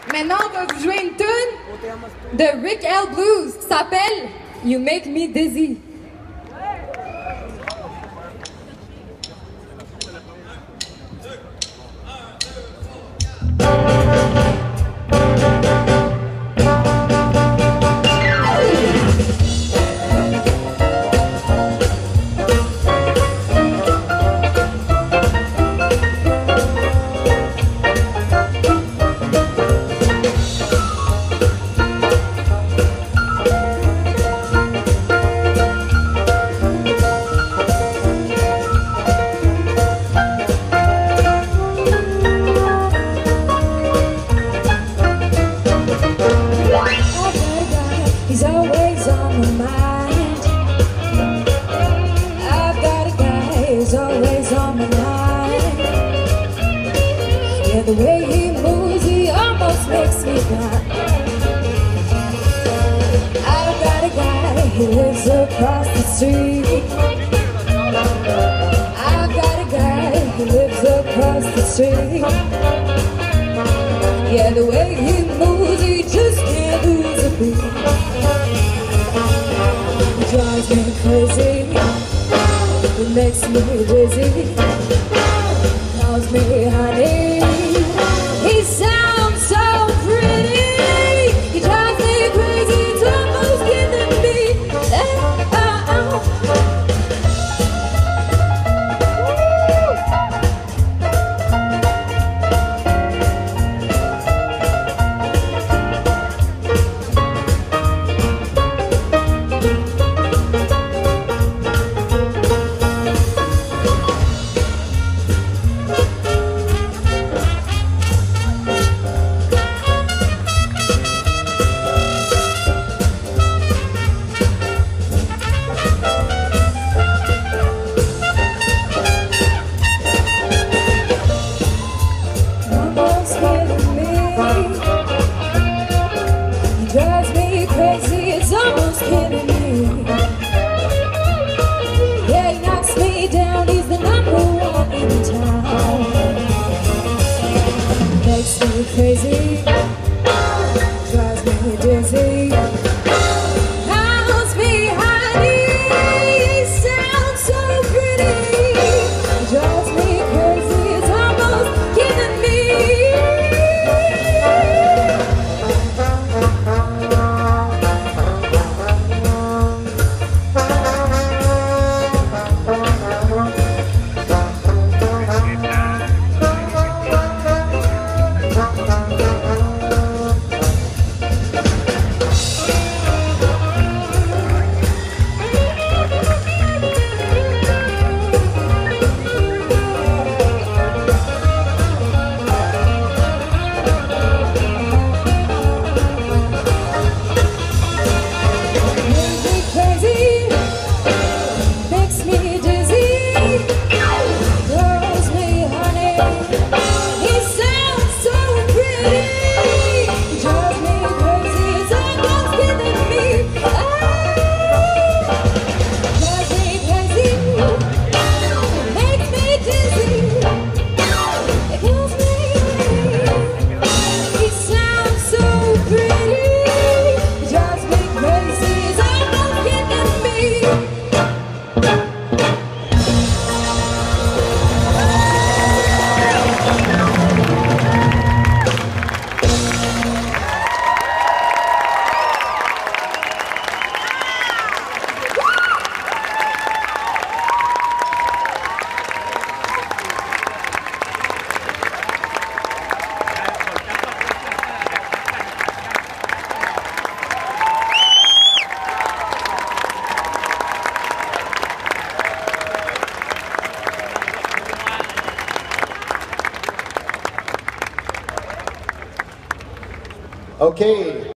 Maintenant, on va vous jouer une tune de Rick L. Blues qui s'appelle You Make Me Dizzy. He's always on my mind. I've got a guy who's always on my mind. Yeah, the way he moves, he almost makes me blind. I've got a guy who lives across the street. I've got a guy who lives across the street. Yeah, the way he moves, he just can't lose a beat. It drives me crazy, it makes me dizzy, calls me honey, he sounds so pretty, he drives me crazy, it's almost killing me. Drives me crazy, it's almost killing me. Yeah, he knocks me down, he's the #1 in town. Makes me crazy, drives me dizzy, calls me honey, he sounds so pretty, drives me crazy, it's almost killing me. Okay.